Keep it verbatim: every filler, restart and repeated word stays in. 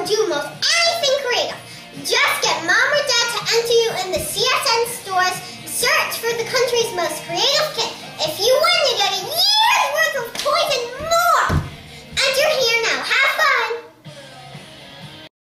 or do most anything creative. Just get mom or dad to enter you in the C S N stores. Search for the country's most creative kit. If you win, you get a year